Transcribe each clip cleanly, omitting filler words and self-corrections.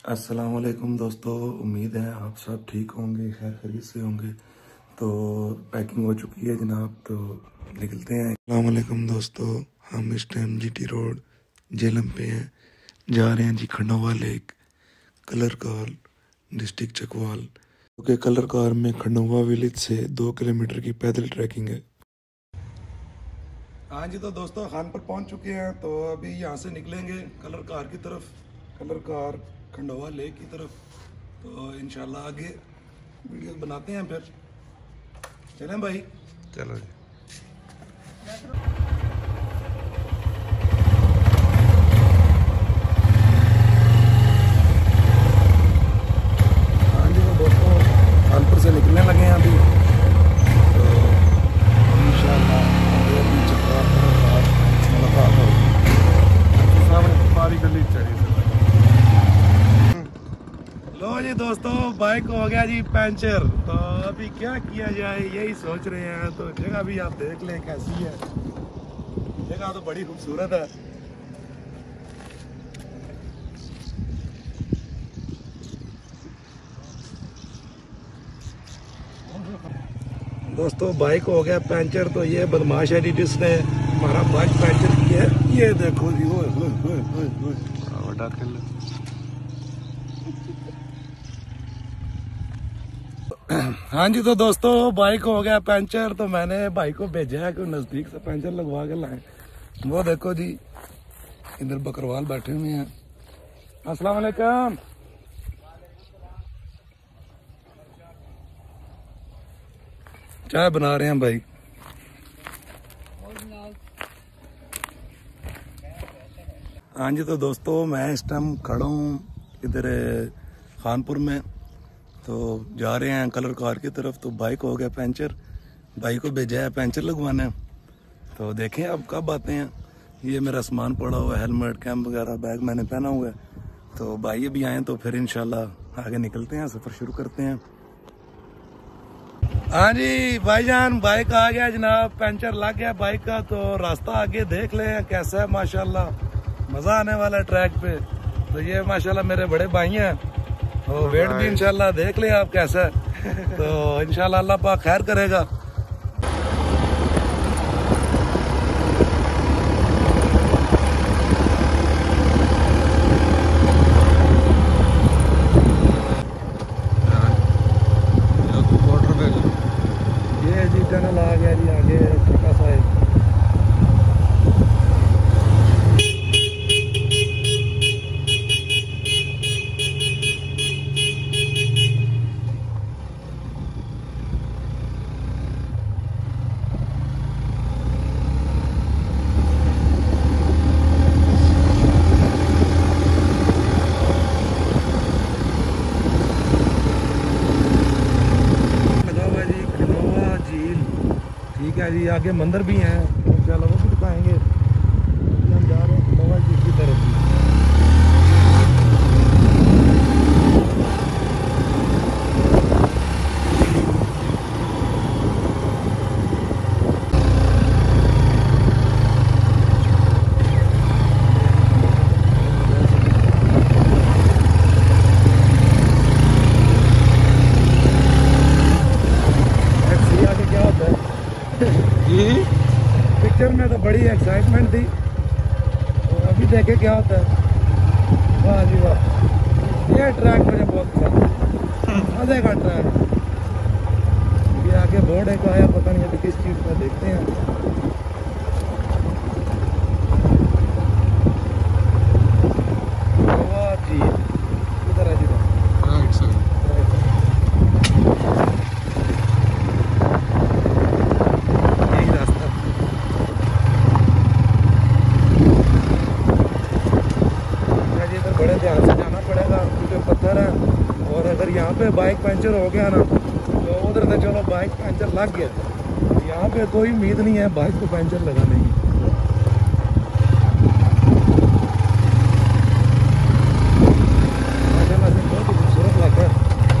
अस्सलाम वालेकुम दोस्तों, उम्मीद है आप सब ठीक होंगे, खैर खैरियत से होंगे। तो पैकिंग हो चुकी है जनाब, तो निकलते हैं। अस्सलाम वालेकुम दोस्तों, हम इस टाइम जीटी रोड जेलम पे हैं। जा रहे हैं जी खंडोवा लेक, कलर कार, डिस्ट्रिक्ट चकवाल। क्योंकि कलर कार में खंडोवा विलेज से 2 किलोमीटर की पैदल ट्रैकिंग है। हाँ जी, तो दोस्तों खान पर पहुंच चुके हैं। तो अभी यहाँ से निकलेंगे कलर कार की तरफ, कलर कार खंडोवा लेक की तरफ। तो इंशाल्लाह आगे वीडियो बनाते हैं, फिर चलें भाई। चलो जी। हाँ जी, तो दोस्तों कानपुर से निकलने लगे हैं अभी। तो इंशाल्लाह मुलाकात होगी सामने पारी गली चढ़ी। लो जी दोस्तों, बाइक हो गया जी पंचर। तो अभी क्या किया जाए यही सोच रहे हैं। तो जगह भी आप देख लें कैसी है, जगह तो बड़ी खूबसूरत है। दोस्तों बाइक हो गया पंचर। तो ये बदमाश एडिटिस ने हमारा बाइक पंचर किया है। ये देखो जी, हाँ जी, तो दोस्तों बाइक हो गया पंचर। तो मैंने भाई को भेजा है कि नजदीक से पंचर लगवा के लाए। वो देखो जी, इधर बकरवाल बैठे हुए हैं। अस्सलाम वालेकुम। चाय बना रहे हैं भाई। हाँ जी, तो दोस्तों मैं इस टाइम खड़ा हूँ इधर खानपुर में। तो जा रहे हैं कलर कार की तरफ। तो बाइक हो गया पंचर, भाई को भेजा है पंचर लगवाने। तो देखें अब कब आते हैं। ये मेरा सामान पड़ा हुआ है, हेलमेट, कैम्प वगैरह, बैग मैंने पहना हुआ है। तो भाई अभी आए तो फिर इंशाल्लाह आगे निकलते हैं, सफ़र शुरू करते हैं। हाँ जी भाईजान, बाइक आ गया जनाब, पंचर लग गया बाइक का। तो रास्ता आगे देख लें कैसा है, माशाल्लाह मज़ा आने वाला है ट्रैक पे। तो ये माशाल्लाह मेरे बड़े भाई हैं। तो वेट भी इंशाल्लाह देख ले आप कैसा है। तो इंशाल्लाह अल्लाह पाक खैर करेगा। ये जी टनल आ गया जी आगे, छोटा सा है। ठीक है जी, आगे मंदिर भी हैं, इंशाल्लाह वो भी दिखाएंगे। हम जा रहे हैं खंडोवा जी की तरफ। पिक्चर में तो बड़ी एक्साइटमेंट थी, तो अभी देखे क्या होता है। वाह जी वाह, ये ट्रैक मुझे बहुत पसंद, मजे का ट्रैक। ये आगे बोर्ड है, आया पता नहीं है किस चीज़ का, देखते हैं। वाह जी, इधर है जी, ध्यान से जाना पड़ेगा क्योंकि पत्थर है। और अगर यहाँ पे बाइक पंचर हो गया ना, तो उधर से चलो बाइक पंचर लग गया, यहाँ पे कोई उम्मीद नहीं है बाइक को पंचर लगाने की। माशाल्लाह से बहुत ही खूबसूरत लग रहा है।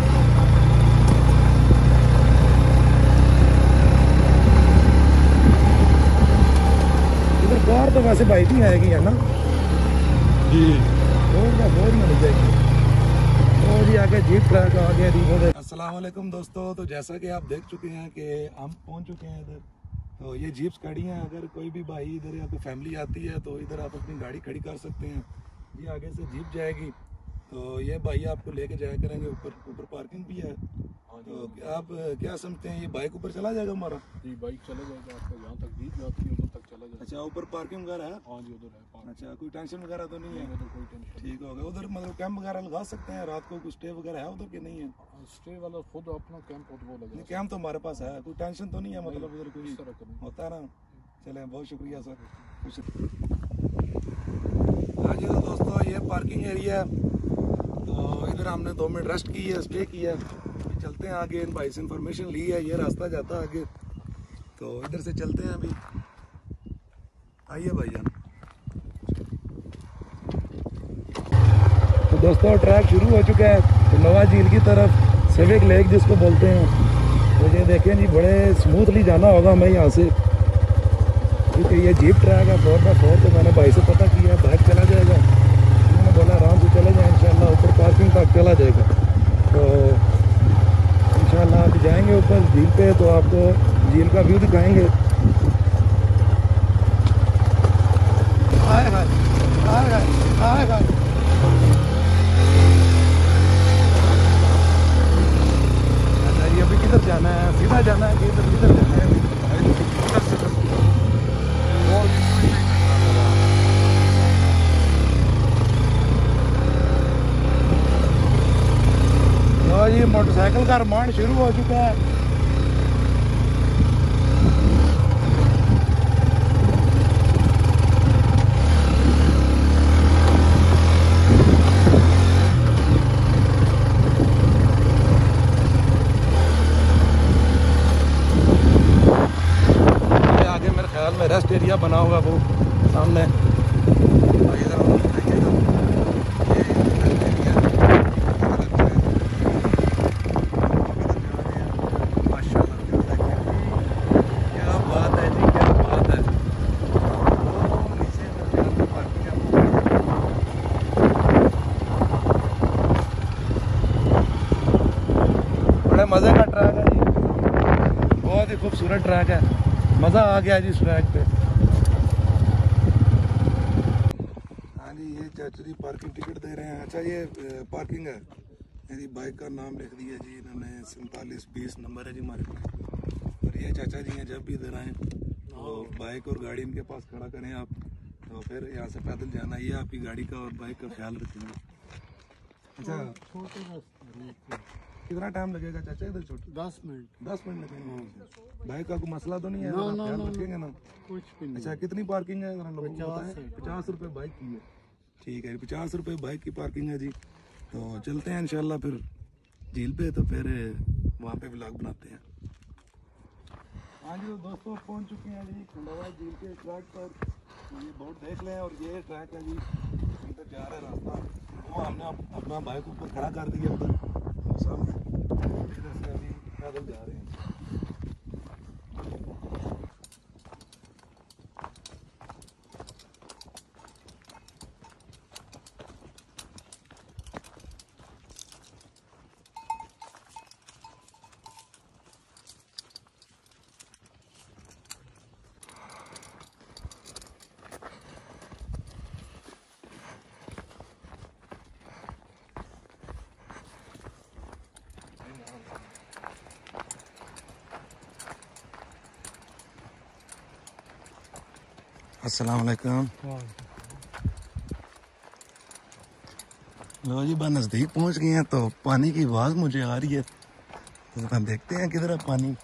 इधर कार तो वैसे बाइक ही आएगी है ना जी, बोल मिल जाएगी। और ये आगे जीप ट्रैक आ गया जी। अस्सलाम वालेकुम दोस्तों, तो जैसा कि आप देख चुके हैं कि हम पहुंच चुके हैं इधर। तो ये जीप्स खड़ी हैं, अगर कोई भी भाई इधर या कोई फैमिली आती है तो इधर आप अपनी गाड़ी खड़ी कर सकते हैं। ये आगे से जीप जाएगी, तो ये भाई आपको लेके जाया करेंगे। ऊपर पार्किंग भी है। तो आप क्या समझते हैं, ये बाइक ऊपर चला जाएगा हमारा? जी बाइक चला जाएगा आपका, जहाँ तक जीप जाती है उधर तक चला जाएगा। अच्छा, ऊपर पार्किंग वगैरह है? हाँ जी उधर है। अच्छा, कोई टेंशन वगैरह तो नहीं है? उधर कोई टेंशन ठीक हो गया। उधर मतलब कैंप वगैरह लगा सकते हैं रात को? कुछ स्टे वगैरह है उधर कि नहीं है? स्टे वाला खुद अपना कैंप वो लगा। कैंप तो हमारे पास है, कोई टेंशन तो नहीं है मतलब उधर कोई इस तरह का नहीं होता है ना। चले, बहुत शुक्रिया सर। हाँ जी, तो दोस्तों ये पार्किंग एरिया है। तो इधर हमने 2 मिनट रेस्ट की है, स्टे किया है। चलते हैं आगे, इन भाई से इंफॉर्मेशन ली है, ये रास्ता जाता है आगे, तो इधर से चलते हैं अभी। आइए भाईजान। तो दोस्तों ट्रैक शुरू हो चुका है तो नवा झील की तरफ, सिविक लेक जिसको बोलते हैं। तो ये देखें जी, बड़े स्मूथली जाना होगा हमें यहाँ से, क्योंकि ये जीप ट्रैक है 4x4। तो मैंने भाई से पता किया, बाइक चला जाएगा। उन्होंने बोला आराम से चले जाए इंशाल्लाह, ऊपर पार्किंग तक चला जाएगा। तो इंशाल्लाह आप जाएंगे ऊपर झील पे तो आपको झील का व्यू दिखाएंगे। हाय हाय हाय हाय हाय। अच्छा, ये अभी किधर जाना है? सीधा जाना है कि किधर जाना है? ये मोटरसाइकिल का रिमांड शुरू हो चुका है। ये आगे मेरे ख्याल में रेस्ट एरिया बना होगा वो सामने। मज़े का ट्रैक है जी, बहुत ही खूबसूरत ट्रैक है, मज़ा आ गया जी इस ट्रैक पे। हाँ जी, ये चाचा जी पार्किंग टिकट दे रहे हैं। अच्छा, ये पार्किंग है, मेरी बाइक का नाम लिख दिया जी इन्होंने, 4720 नंबर है जी हमारे पास। और ये चाचा जी हैं, जब भी इधर आएँ तो बाइक और गाड़ी इनके पास खड़ा करें आप, तो फिर यहाँ से पैदल जाना, ये आपकी गाड़ी का और बाइक का ख्याल रखेंगे। अच्छा, कितना टाइम लगेगा चाचा इधर? छोटे 10 मिनट लगेंगे। बाइक का कोई मसला तो नहीं है? ख्याल रखेंगे ना कुछ भी नहीं। अच्छा, कितनी पार्किंग है? 50 रुपये बाइक की है। ठीक है, 50 रुपये बाइक की पार्किंग है जी। तो चलते हैं इंशाल्लाह फिर झील पे, तो फिर वहाँ पे व्लॉग बनाते हैं। हाँ जी, तो दोस्तों पहुँच चुके हैं जी खंडावा झील के ट्रैक पर। ये बोर्ड देख लें, और ये ट्रैक है जी, इधर जा रहा है रास्ता। वो हमने अपना बाइक ऊपर खड़ा कर दिया उधर, तो सब इधर से अभी पैदल जा रहे हैं। अस्सलाम वालेकुम। लो जी, बस नज़दीक पहुंच गए हैं, तो पानी की आवाज़ मुझे आ रही है, तो देखते हैं किधर है पानी।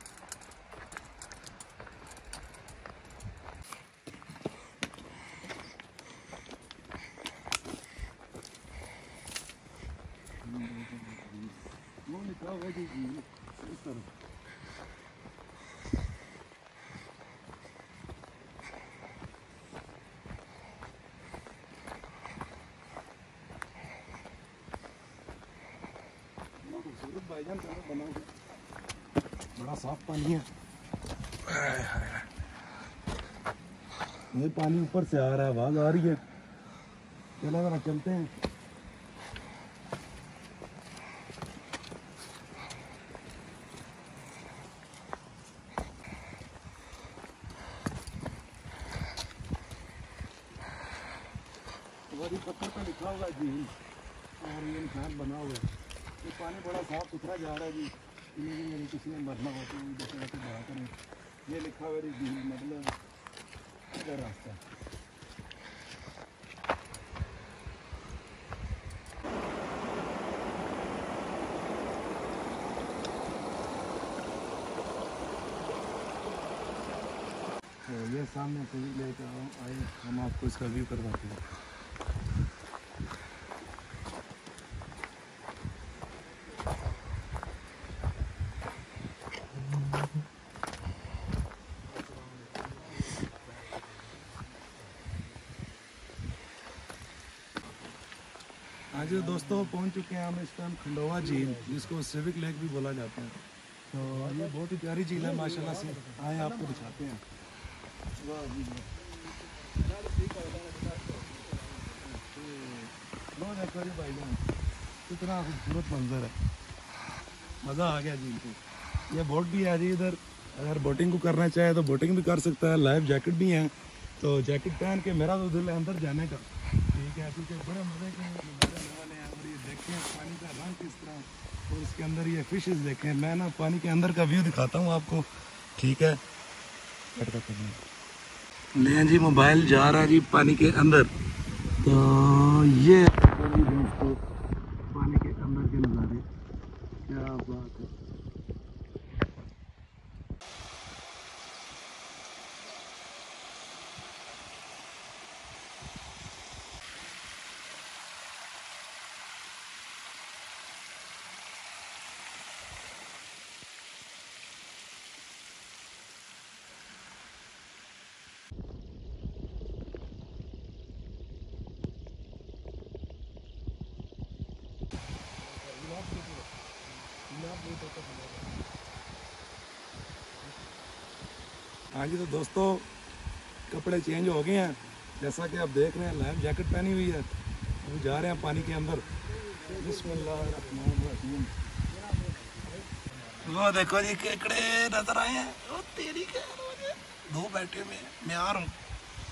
बड़ा साफ पानी है। ये पानी ऊपर से आ रहा है, आवाज आ रही है। चलो जरा चलते हैं। लिखा हुआ झील और ये निशान बना हुआ है। ये पानी बड़ा साफ सुथरा जा रहा है जी। इन्हें भी किसी ने मरना हो तो जैसे वैसे बड़ा करें। ये लिखा हुआ है झील, मतलब इसका रास्ता। तो ये सामने से भी लेकर आए, हम आपको इसका व्यू करवाते हैं। आज दोस्तों पहुंच चुके हैं हम इस टाइम खंडोवा झील, जिसको सिविक लेक भी बोला जाता है। तो ये बहुत ही प्यारी झील है माशाल्लाह से। आए आपको दिखाते हैं। देखो जी भाईजान, कितना खूबसूरत मंजर है, मज़ा आ गया झील को। ये बोट भी है जी इधर, अगर बोटिंग को करना चाहे तो बोटिंग भी कर सकता है। लाइफ जैकेट भी है, तो जैकेट पहन के मेरा तो दिल है अंदर जाने का। ठीक है, क्योंकि बड़े मज़े के नज़ारे आने वाले हैं। और ये देखें पानी का रंग किस तरह, और इसके अंदर ये फिशेस देखें। मैं ना पानी के अंदर का व्यू दिखाता हूँ आपको, ठीक है। ले जी मोबाइल जा रहा है जी पानी के अंदर। तो ये दोस्तों पानी के अंदर के नज़ारे, क्या बात है। हाँ जी, तो दोस्तों कपड़े चेंज हो गए हैं, जैसा कि आप देख रहे हैं। लाइफ जैकेट पहनी हुई है, अभी जा रहे हैं पानी के अंदर। बिस्मिल्लाहिर्रहमानिर्रहीम। वो देखो जी केकड़े नजर आए हैं। ओ तेरी क्या, दो बैठे हुए हैं, मैं आ रहा हूँ।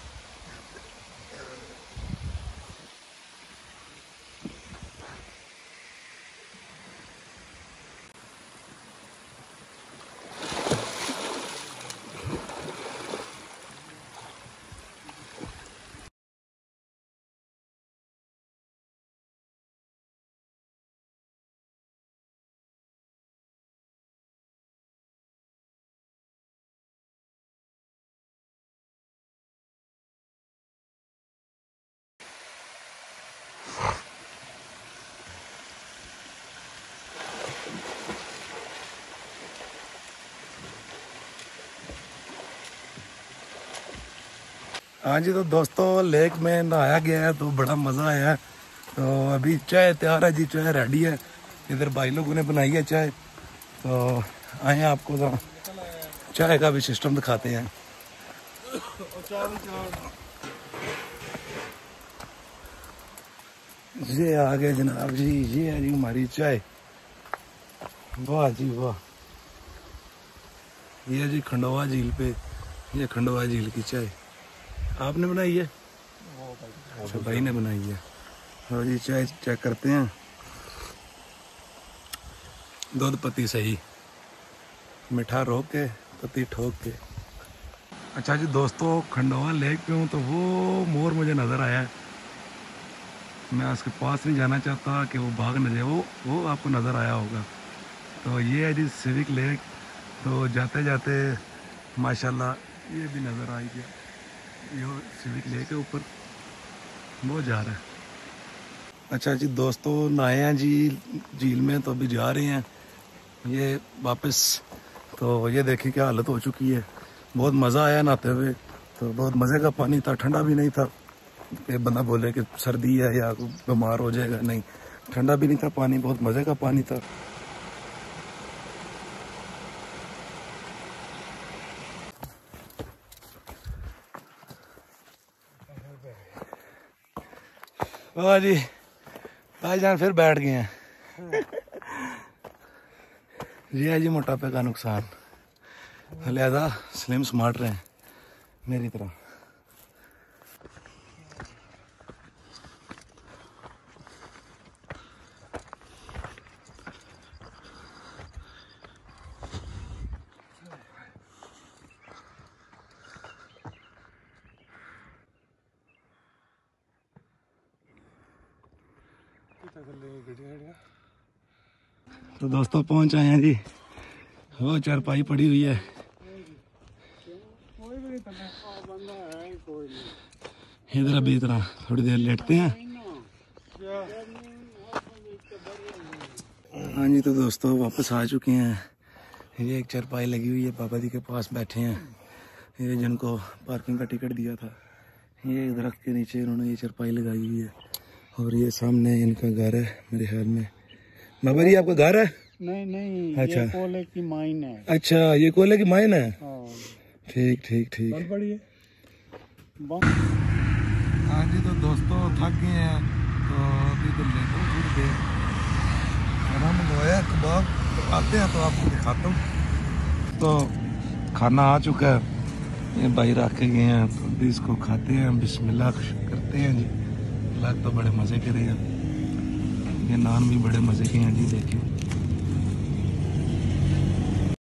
हाँ जी, तो दोस्तों लेक में नहाया गया है, तो बड़ा मज़ा आया है। तो अभी चाय तैयार है जी, चाय रेडी है। इधर भाई लोगों ने बनाई है चाय, तो आए आपको जरा चाय का भी सिस्टम दिखाते हैं। ये आ गए जनाब जी, ये है जी हमारी चाय। वाह जी वाह। ये जी खंडोवा झील पे, ये खंडोवा झील की चाय आपने बनाई है? अच्छा, भाई ने बनाई है। और ये चाय चेक करते हैं। दूध पत्ती सही, मिठा रोक के पत्ती ठोक के। अच्छा जी दोस्तों, खंडोवा लेक पे हूँ, तो वो मोर मुझे नज़र आया है। मैं उसके पास नहीं जाना चाहता कि वो भाग न जाए। वो आपको नज़र आया होगा। तो ये है जी सिविक लेक। तो जाते जाते माशाल्लाह ये भी नज़र आ गया। ये सिविक लेक के ऊपर वो जा रहा है। अच्छा जी दोस्तों, नहाए हैं जी झील में, तो अभी जा रहे हैं ये वापस। तो ये देखिए क्या हालत हो चुकी है। बहुत मज़ा आया नहाते हुए, तो बहुत मज़े का पानी था, ठंडा भी नहीं था। ये बंदा बोले कि सर्दी है या बीमार हो जाएगा, नहीं, ठंडा भी नहीं था पानी, बहुत मज़े का पानी था। वाह जी, भाईजान फिर बैठ गए हैं। ये है जी मोटापे का नुकसान, लिहाजा स्लिम स्मार्ट रहें मेरी तरह। तो दोस्तों पहुंच आए हैं जी, वो चारपाई पड़ी हुई है, इधर अभी इतना थोड़ी देर लेटते हैं। हाँ जी, तो दोस्तों वापस आ चुके हैं। ये एक चारपाई लगी हुई है, पापा जी के पास बैठे हैं, ये जिनको पार्किंग का टिकट दिया था, ये दरख्त के नीचे इन्होंने ये चारपाई लगाई हुई है। और ये सामने इनका घर है मेरे ख्याल में। बाबा जी आपका घर है? नहीं अच्छा, ये कोयले की माइन है। अच्छा, ये कोयले की माइन है। ठीक। हाँ जी, तो दोस्तों थक गए हैं, तो अभी तो लेटो थोड़ी देर, खाना मंगवाया कबाब, आते हैं तो आपको दिखाता हूँ। तो खाना आ चुका है, ये भाई रख के गए हैं, तो अभी इसको खाते हैं, बिस्मिल्लाह करते हैं जी। लाग तो बड़े मज़े के रहे हैं, ये नान भी बड़े मज़े के हैं जी, देखिए।